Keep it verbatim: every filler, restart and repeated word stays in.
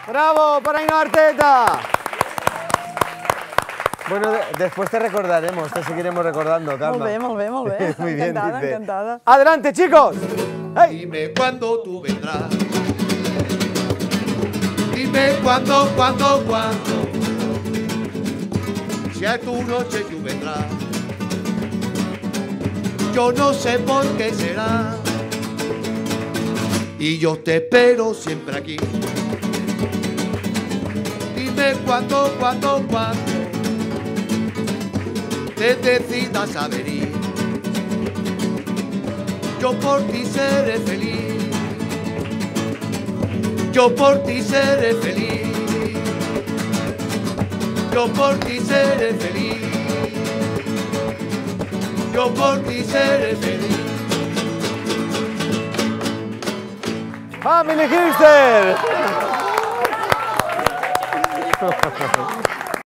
¡Bravo para Ainhoa Arteta! Bueno, de después te recordaremos, te seguiremos recordando, Carmen. Molt bé, molt bé, molt bé. Muy bien, encantada, dice. encantada. ¡Adelante, chicos! ¡Hey! Dime cuándo tú vendrás. Dime cuándo, cuándo, cuándo. Si a tu noche tú vendrás. Yo no sé por qué será. Y yo te espero siempre aquí. Dime cuándo, cuándo, cuándo te decidas a venir. Yo por ti seré feliz. Yo por ti seré feliz. Yo por ti seré feliz. Yo por ti seré feliz. ¡Family Hipster!